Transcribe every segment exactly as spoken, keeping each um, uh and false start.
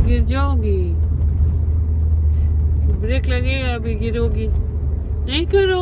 गिर जाओगी, ब्रेक लगेगा अभी, गिरोगी। नहीं करो,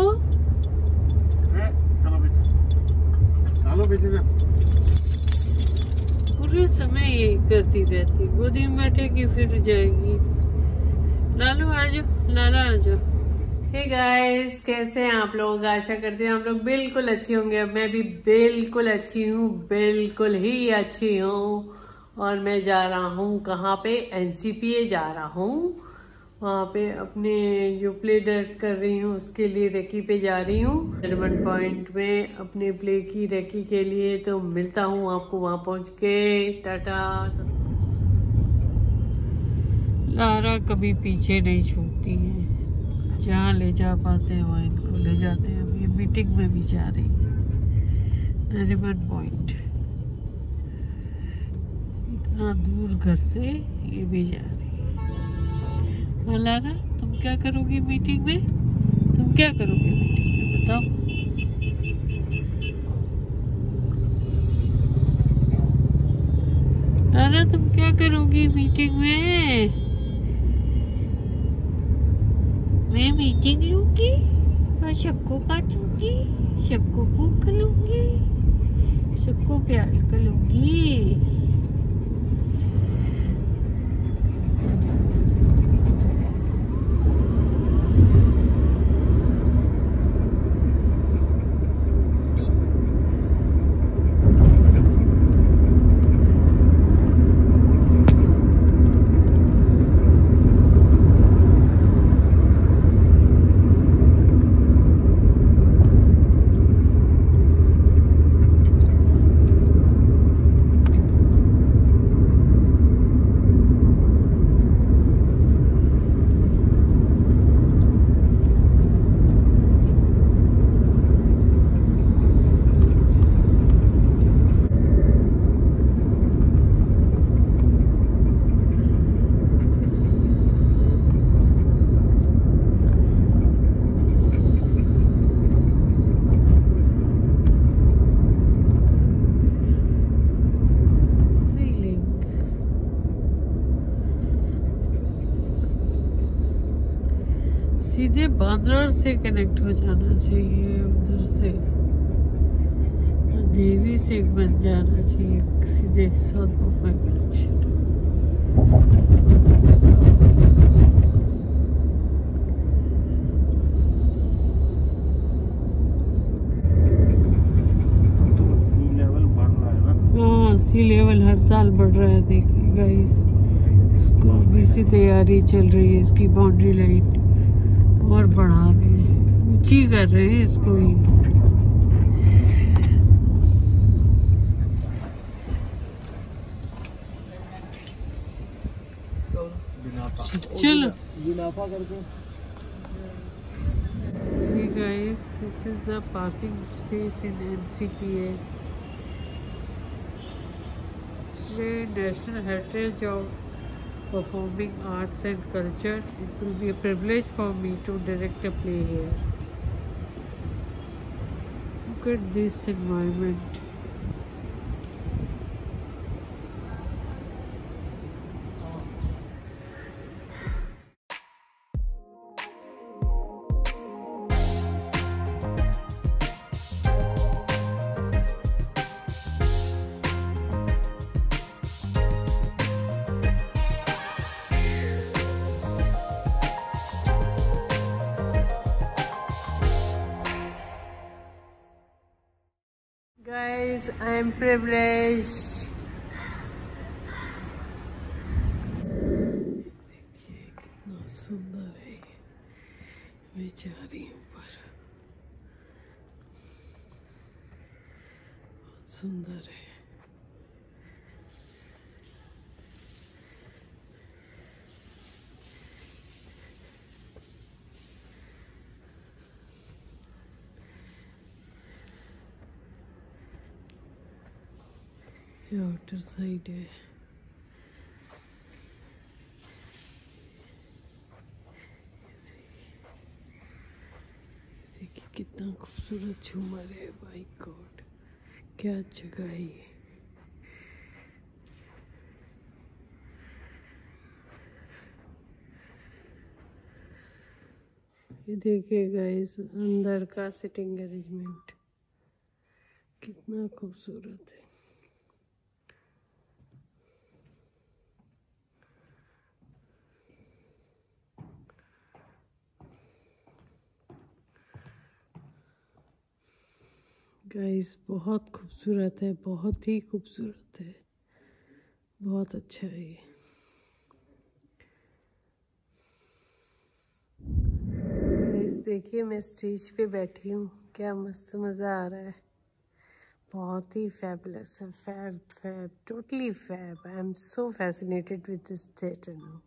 पूरे समय यही करती रहती, गोदी में बैठेगी फिर जाएगी। लालू आजो, लाला आजो। हे गाइस, कैसे हैं आप लोग? आशा करते हैं आप लोग बिल्कुल अच्छी होंगे। मैं भी बिल्कुल अच्छी हूँ, बिल्कुल ही अच्छी हूँ। और मैं जा रहा हूँ कहाँ पे? एनसीपीए जा रहा हूँ। वहाँ पे अपने जो प्ले डायरेक्ट कर रही हूँ उसके लिए रेकी पे जा रही हूँ। डायमंड पॉइंट में अपने प्ले की रेकी के लिए। तो मिलता हूँ आपको वहाँ पहुँच के। टाटा। लारा कभी पीछे नहीं छूटती है, जहाँ ले जा पाते हैं वहाँ इनको ले जाते हैं। अब ये मीटिंग में भी जा रही है, नरीमन पॉइंट, इतना दूर घर से ये भी जा रही है। हाँ लारा, तुम क्या करोगी मीटिंग में? तुम क्या करोगी मीटिंग में बताओ? लारा, तुम क्या करोगी मीटिंग में? मैं मीटिंग लूंगी और सबको काटूंगी, सबको भूख लूंगी, सबको प्यार करूंगी। सीधे बांद्रा से कनेक्ट हो जाना चाहिए, उधर से देवी से बन जाना चाहिए सीधे साउथ बम्बई कनेक्शन। हाँ, सी लेवल हर साल बढ़ रहा है। देखिए गाइस, इसको भी सी तैयारी चल रही है, इसकी बाउंड्री लाइन और बढ़ा रहे हैं, ऊंची कर रहे हैं इसको ही। चलो See guys, this is the parking space in N C P A. It's a national heritage of performing arts and culture. It will be a privilege for me to direct a play here. Look at this environment. Guys, I am privileged. देखिए कितना सुंदर है, मैं जा रही हूँ पर बहुत सुंदर है। ये आउटर साइड है। देखिए कितना खूबसूरत झूमर है। माय गॉड, क्या जगह है ये। ये देखिए गाइस अंदर का सिटिंग अरेंजमेंट कितना खूबसूरत है। गाइस बहुत खूबसूरत है, बहुत ही खूबसूरत है, बहुत अच्छा है ये। गाइस देखिए मैं स्टेज पे बैठी हूँ, क्या मस्त मज़ा आ रहा है, बहुत ही फैबुलस है, fab fab totally fab. I am so fascinated with this theatre now,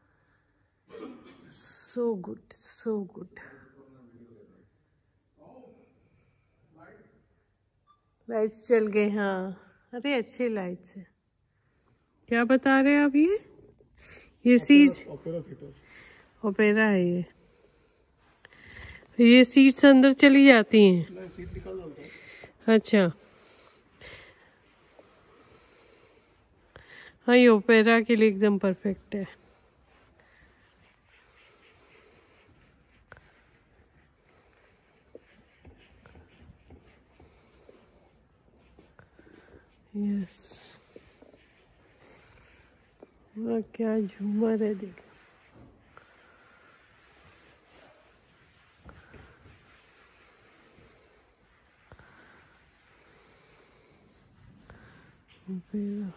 so good so good. Lights चल गए, हाँ अरे अच्छे लाइट्स है। क्या बता रहे हैं आप? ये ये सीट्स ओपेरा थिएटर, ओपेरा है ये ये सीट्स अंदर चली जाती हैं? नहीं सीट निकाल डालता है। अच्छा हाँ, ये ओपेरा के लिए एकदम परफेक्ट है। यस, वाह क्या झूमर है, देखो। ओपेरा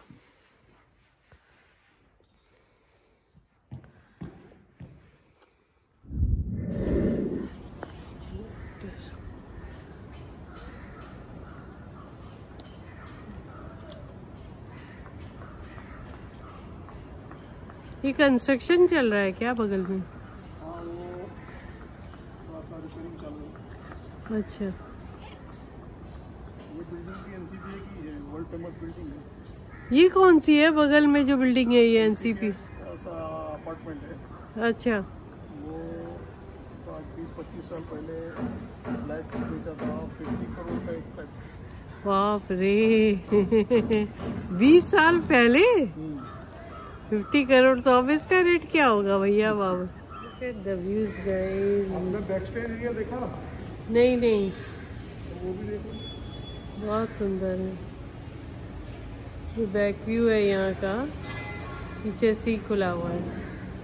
ये कंस्ट्रक्शन चल रहा है क्या बगल में? हाँ वो थोड़ा सा रिपेयरिंग चालू है। अच्छा ये बिल्डिंग की एनसीपी की है, वर्ल्ड फेमस बिल्डिंग है। ये कौन सी है बगल में जो बिल्डिंग है? ये एनसीपी ऐसा अपार्टमेंट है। अच्छा वो तो आज बीस पच्चीस साल पहले फ्लैट बेचा था, फिफ्टी करोड़ का एक फ्लैट। बाप रे बीस साल पहले फिफ्टी करोड़, तो अब इसका रेट क्या होगा भैया बाबू? The views guys. आपने बैक स्टेज एरिया देखा? नहीं नहीं, तो वो भी देखो, बहुत सुंदर है। ये बैक व्यू है यहाँ का, पीछे सी खुला हुआ है।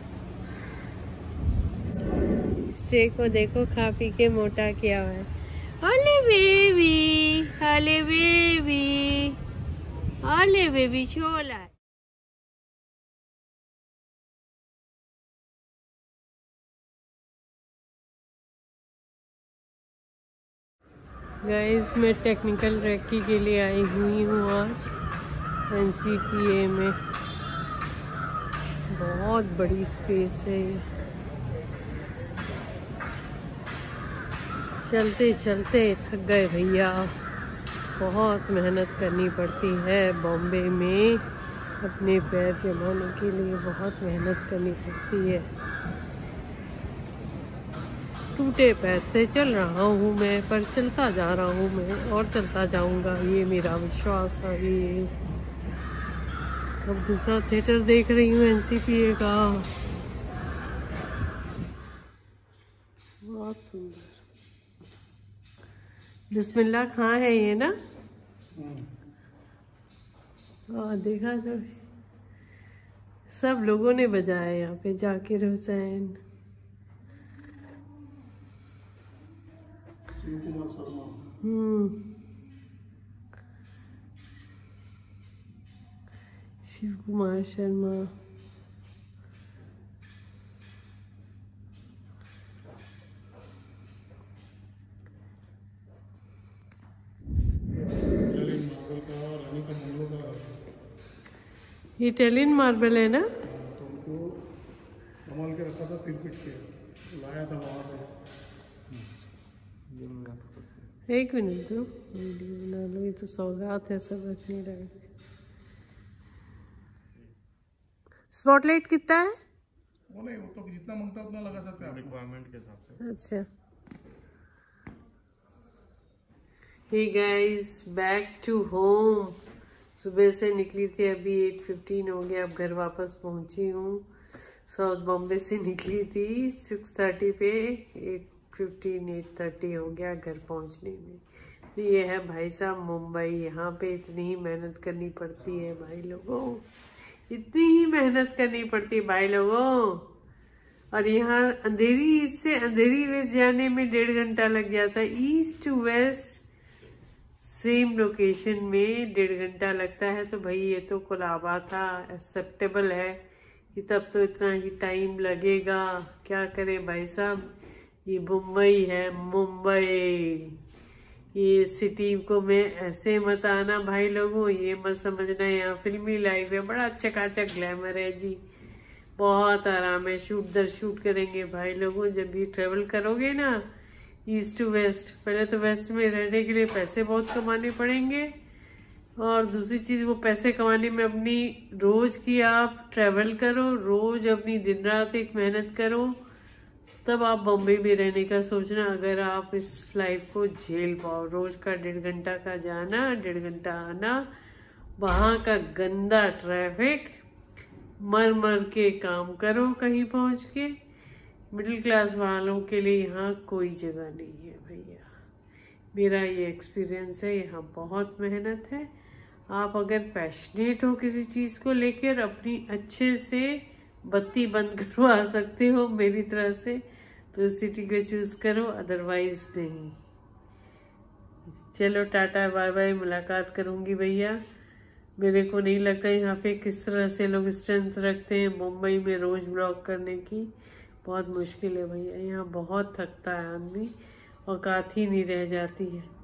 स्टे को देखो खा पी के मोटा किया हुआ है। ओले बेबी, ओले बेबी, ओले बेबी छोला। गाइस मैं टेक्निकल रेकी के लिए आई हुई हूँ आज एनसीपीए में। बहुत बड़ी स्पेस है ये। चलते चलते थक गए भैया, बहुत मेहनत करनी पड़ती है बॉम्बे में, अपने पैर जमाने के लिए बहुत मेहनत करनी पड़ती है। टूटे पैर से चल रहा हूँ मैं, पर चलता जा रहा हूँ मैं और चलता जाऊँगा, ये मेरा विश्वास है। ये अब दूसरा थिएटर देख रही हूँ एनसीपीए का, बहुत सुंदर। बिस्मिल्लाह खां है ये ना? हाँ देखा तो सब लोगों ने बजाया यहाँ पे, जाकिर हुसैन, शिव कुमार शर्मा। हम्म शिव कुमार शर्मा। ये इटालियन मार्बल है ना? तो उनको संभाल के रखा था, फिर पिट के लाया था वहाँ से। एक मिनट दो, वीडियो बना लो, ये तो सौगात है सब रखने लायक। स्पॉटलाइट कितना है? वो नहीं, वो तो जितना मांगता उतना लगा सकते हैं रिक्वायरमेंट के हिसाब से। अच्छा hey guys, back to home. सुबह से निकली थी, अभी एट फिफ्टीन हो गया, अब घर वापस पहुंची हूँ। साउथ बॉम्बे से निकली थी सिक्स थर्टी पे, एट फिफ्टीन एट थर्टी हो गया घर पहुंचने में। तो ये है भाई साहब मुंबई। यहाँ पे इतनी ही मेहनत करनी पड़ती है भाई लोगों, इतनी ही मेहनत करनी पड़ती है भाई लोगों। और यहाँ अंधेरी ईस्ट से अंधेरी वेस्ट जाने में डेढ़ घंटा लग जाता है। East to west same location में डेढ़ घंटा लगता है। तो भाई ये तो कोलाबा था, एक्सेप्टेबल है कि तब तो इतना ही टाइम लगेगा। क्या करें भाई साहब, ये मुंबई है, मुंबई। ये सिटी को मैं ऐसे मत आना भाई लोगों, ये मत समझना यहाँ फिल्मी लाइफ है। बड़ा चकाचक ग्लैमर है जी, बहुत आराम है। शूट दर शूट करेंगे भाई लोगों। जब भी ट्रेवल करोगे ना ईस्ट टू वेस्ट, पहले तो वेस्ट में रहने के लिए पैसे बहुत कमाने पड़ेंगे, और दूसरी चीज वो पैसे कमाने में अपनी रोज की आप ट्रेवल करो, रोज अपनी दिन रात एक मेहनत करो, तब आप बॉम्बे में रहने का सोचना। अगर आप इस लाइफ को झेल पाओ, रोज का डेढ़ घंटा का जाना, डेढ़ घंटा आना, वहां का गंदा ट्रैफिक, मर मर के काम करो कहीं पहुंच के। मिडिल क्लास वालों के लिए यहाँ कोई जगह नहीं है भैया। मेरा ये एक्सपीरियंस है, यहाँ बहुत मेहनत है। आप अगर पैशनेट हो किसी चीज को लेकर, अपनी अच्छे से बत्ती बंद करवा सकते हो मेरी तरह से, तो सिटी को चूज करो, अदरवाइज नहीं। चलो टाटा बाय बाय, मुलाकात करूंगी भैया। मेरे को नहीं लगता यहाँ पे किस तरह से लोग स्ट्रेंथ रखते हैं मुंबई में रोज ब्लॉग करने की। बहुत मुश्किल है भैया, यहाँ बहुत थकता है आदमी, औकात ही नहीं रह जाती है।